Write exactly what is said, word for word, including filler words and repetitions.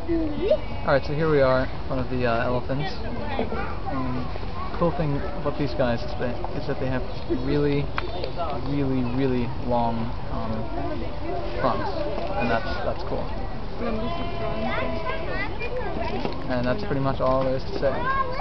Alright, so here we are in front of the uh, elephants. Um, cool thing about these guys is that, is that they have really, really, really long um, fronts, and that's that's cool. And that's pretty much all there is to say.